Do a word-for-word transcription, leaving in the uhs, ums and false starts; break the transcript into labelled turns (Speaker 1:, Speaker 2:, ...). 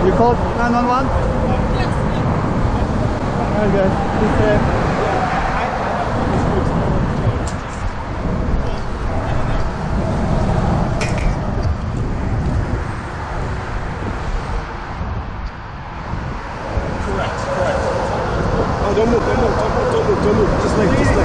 Speaker 1: You called nine one one?
Speaker 2: Yes.
Speaker 1: Okay. Be safe.
Speaker 3: Don't move, don't move, don't move, don't move, don't move. Just wait, just wait.